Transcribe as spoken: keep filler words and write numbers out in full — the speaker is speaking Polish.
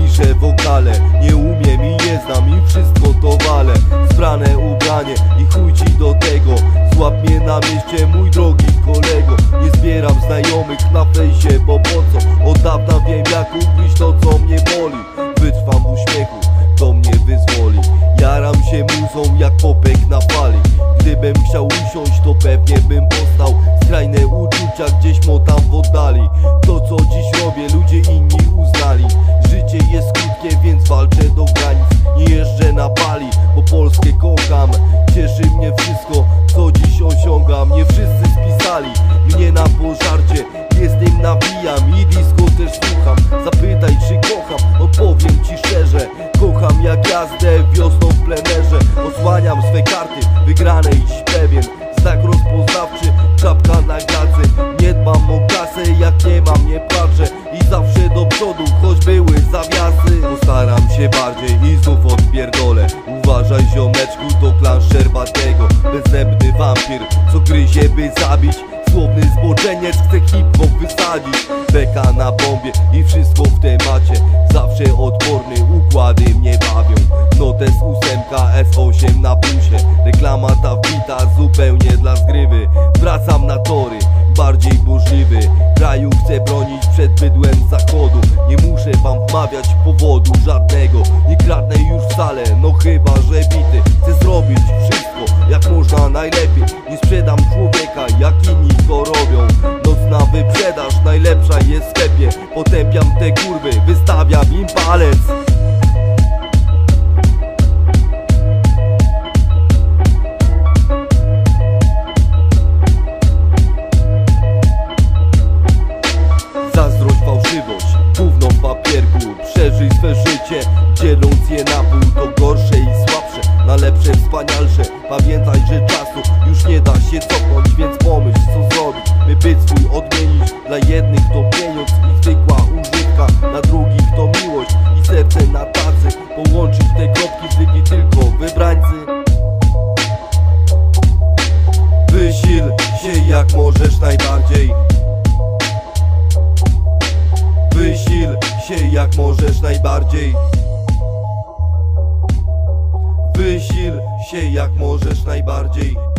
piszę wokale. Nie umiem i nie znam i wszystko to walę. Sprane ubranie i chuj ci do tego. Złap mnie na mieście, mój drogi kolego. Nie zbieram znajomych na fejsie, bo po co? Od dawna wiem jak ukryć to co mnie boli. Wytrwam w uśmiechu, to mnie wyzwoli. Jaram się muzą jak popek na fali. Gdybym chciał usiąść, to pewnie bym postał. Skrajne uczucia gdzieś motam w oddali. To co dziś robię, ludzie inni uznali. Życie jest krótkie, więc walczę do granic. Nie jeżdżę na Bali, bo Polskę kocham. Cieszy mnie wszystko, co dziś osiągam. Nie wszyscy spisali mnie na pożarcie. Jestem nawijam i disco też słucham. Zapytaj czy kocham, odpowiem ci szczerze. Kocham jak jazdę wiosną w plenerze. Osłaniam swe karty, wygrane iść pewien. Znak rozpoznawczy, czapka na glacy. Nie dbam o kasę, jak nie mam nie patrzę. I zawsze do przodu, choć były zawiasy. Postaram się bardziej i znów odpierdolę. Uważaj ziomeczku, to klan Szczerbatego. Bezzębny wampir, co gryzie by zabić. Słowny zboczeniec chce hip-hop wysadzić. Beka na bombie i wszystko w temacie. Zawsze odporny, układy mnie bawią. Notes ósemka, S osiem na plusie. Reklama ta wbita zupełnie dla zgrywy. Wracam na tory, bardziej burzliwy. Kraju chcę bronić przed bydłem zachodu. Nie muszę wam wmawiać powodu żadnego. Nie kradnę już wcale, no chyba że bity. Chcę zrobić wszystko jak można najlepiej. Nie sprzedam człowieka jak inni to robią. Nocna wyprzedaż najlepsza jest w sklepie. Potępiam te kurwy, wystawiam im palec. Zazdrość, fałszywość, gówno w papierku. Przeżyj swe życie, dzieląc je na pół. To gorsze i słabsze, na lepsze, wspanialsze. Pamiętaj, że czasu już nie da się cofnąć. Więc pomyśl co zrobić, by byt swój odmienić. Dla jednych to pieniądz i zwykła używka. Dla drugich to miłość i serce na tacy. Połączyć te kropki zwykli tylko wybrańcy. Wysil się jak możesz najbardziej. Wysil się jak możesz najbardziej. Wysil się jak możesz najbardziej.